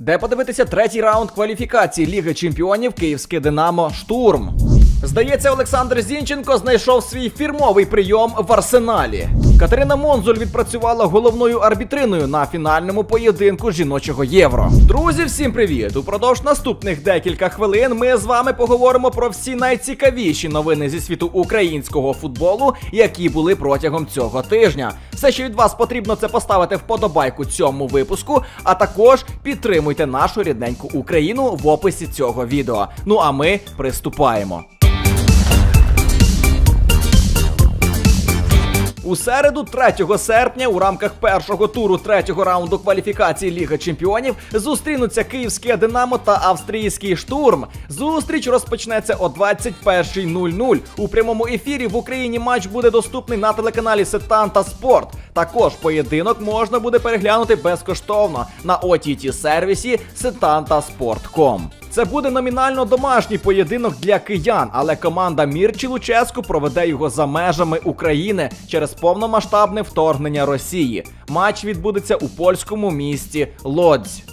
де подивитися третій раунд кваліфікації Ліги Чемпіонів київське «Динамо» «Штурм». Здається, Олександр Зінченко знайшов свій фірмовий прийом в Арсеналі. Катерина Монзуль відпрацювала головною арбітриною на фінальному поєдинку жіночого Євро. Друзі, всім привіт! Упродовж наступних декілька хвилин ми з вами поговоримо про всі найцікавіші новини зі світу українського футболу, які були протягом цього тижня. Все, що від вас потрібно, це поставити вподобайку цьому випуску, а також підтримуйте нашу рідненьку Україну в описі цього відео. Ну а ми приступаємо. У середу, 3 серпня, у рамках першого туру третього раунду кваліфікації Ліги Чемпіонів зустрінуться київське «Динамо» та австрійський «Штурм». Зустріч розпочнеться о 21:00. У прямому ефірі в Україні матч буде доступний на телеканалі «Сетанта Спорт». Також поєдинок можна буде переглянути безкоштовно на OTT-сервісі setantasport.com. Це буде номінально домашній поєдинок для киян, але команда Мірчі Луческу проведе його за межами України через повномасштабне вторгнення Росії. Матч відбудеться у польському місті Лодзь.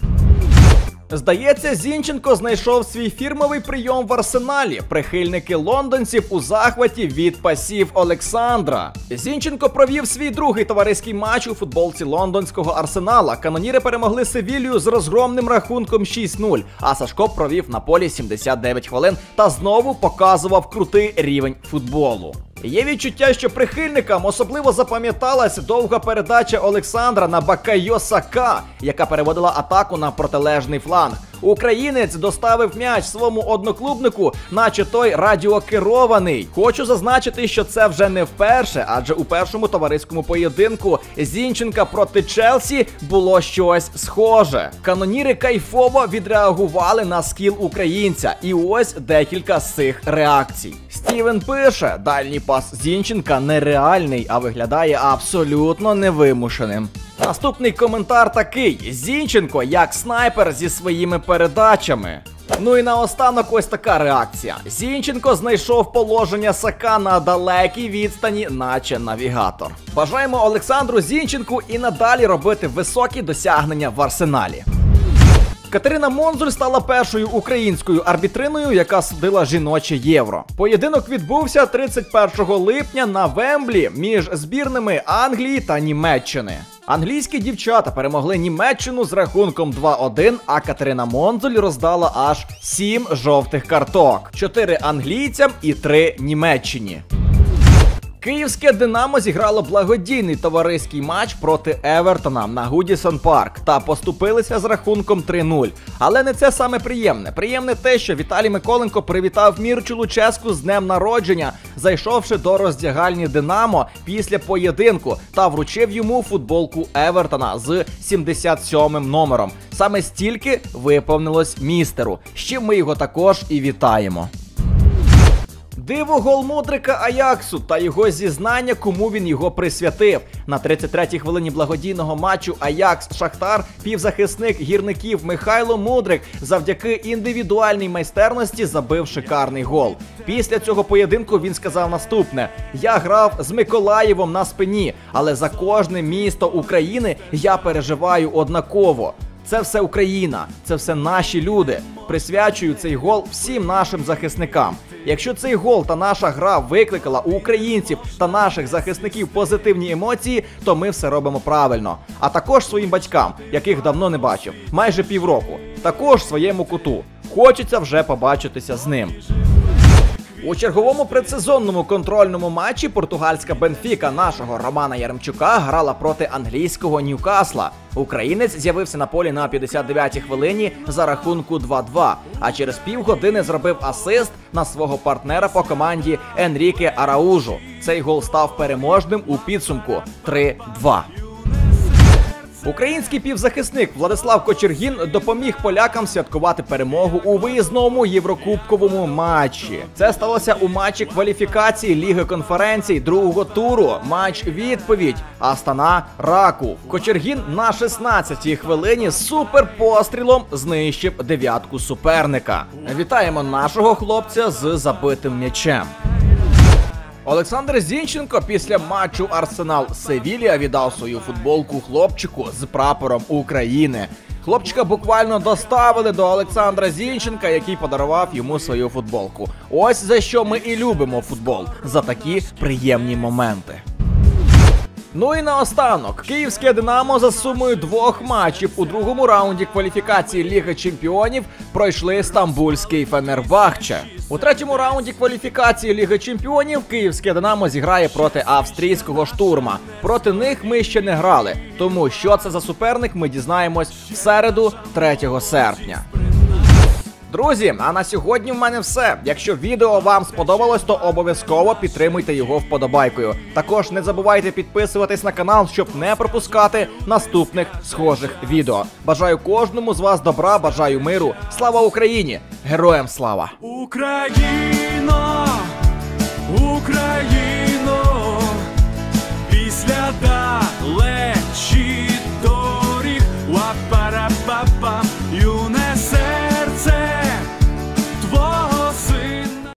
Здається, Зінченко знайшов свій фірмовий прийом в Арсеналі. Прихильники лондонців у захваті від пасів Олександра. Зінченко провів свій другий товариський матч у футболці лондонського Арсенала. Каноніри перемогли Севілью з розгромним рахунком 6-0, а Сашко провів на полі 79 хвилин та знову показував крутий рівень футболу. Є відчуття, що прихильникам особливо запам'яталась довга передача Олександра на Бакайо Сака, яка переводила атаку на протилежний фланг. Українець доставив м'яч своєму одноклубнику, наче той радіокерований. Хочу зазначити, що це вже не вперше, адже у першому товариському поєдинку Зінченка проти Челсі було щось схоже. Каноніри кайфово відреагували на скіл українця, і ось декілька з цих реакцій. Стівен пише: дальній пас Зінченка нереальний, а виглядає абсолютно невимушеним. Наступний коментар такий: Зінченко як снайпер зі своїми передачами. Ну і наостанок ось така реакція. Зінченко знайшов положення Сака на далекій відстані, наче навігатор. Бажаємо Олександру Зінченку і надалі робити високі досягнення в Арсеналі. Катерина Монзуль стала першою українською арбітриною, яка судила жіноче Євро. Поєдинок відбувся 31 липня на Вемблі між збірними Англії та Німеччини. Англійські дівчата перемогли Німеччину з рахунком 2-1, а Катерина Монзуль роздала аж 7 жовтих карток. 4 англійцям і 3 Німеччині. Київське «Динамо» зіграло благодійний товариський матч проти Евертона на Гудісон Парк та поступилися з рахунком 3-0. Але не це саме приємне. Приємне те, що Віталій Миколенко привітав Мірчу Луческу з днем народження, зайшовши до роздягальні «Динамо» після поєдинку та вручив йому футболку Евертона з 77-м номером. Саме стільки виповнилось містеру, з чим ми його також і вітаємо. Диво гол Мудрика Аяксу та його зізнання, кому він його присвятив. На 33-й хвилині благодійного матчу Аякс-Шахтар півзахисник гірників Михайло Мудрик завдяки індивідуальній майстерності забив шикарний гол. Після цього поєдинку він сказав наступне: «Я грав з Миколаєвом на спині, але за кожне місто України я переживаю однаково. Це все Україна, це все наші люди. Присвячую цей гол всім нашим захисникам. Якщо цей гол та наша гра викликала у українців та наших захисників позитивні емоції, то ми все робимо правильно. А також своїм батькам, яких давно не бачив, майже півроку. Також своєму куту. Хочеться вже побачитися з ним». У черговому предсезонному контрольному матчі португальська Бенфіка нашого Романа Яремчука грала проти англійського Ньюкасла. Українець з'явився на полі на 59-й хвилині за рахунку 2-2, а через півгодини зробив асист на свого партнера по команді Енріке Араужу. Цей гол став переможним у підсумку 3-2. Український півзахисник Владислав Кочергін допоміг полякам святкувати перемогу у виїзному єврокубковому матчі. Це сталося у матчі кваліфікації Ліги конференцій другого туру. Матч-відповідь Астана-Раков. Кочергін на 16-й хвилині з суперпострілом знищив дев'ятку суперника. Вітаємо нашого хлопця з забитим м'ячем. Олександр Зінченко після матчу Арсенал-Севілія віддав свою футболку хлопчику з прапором України. Хлопчика буквально доставили до Олександра Зінченка, який подарував йому свою футболку. Ось за що ми і любимо футбол. За такі приємні моменти. Ну і наостанок, київське «Динамо» за сумою 2 матчів у другому раунді кваліфікації Ліги Чемпіонів пройшли стамбульський «Фенербахче». У третьому раунді кваліфікації Ліги Чемпіонів київське «Динамо» зіграє проти австрійського «Штурма». Проти них ми ще не грали, тому що це за суперник ми дізнаємось в середу, 3 серпня. Друзі, а на сьогодні в мене все. Якщо відео вам сподобалось, то обов'язково підтримуйте його вподобайкою. Також не забувайте підписуватись на канал, щоб не пропускати наступних схожих відео. Бажаю кожному з вас добра, бажаю миру. Слава Україні! Героям слава! Україно, Україно, після далечі доріг, ла-пара-па-пам.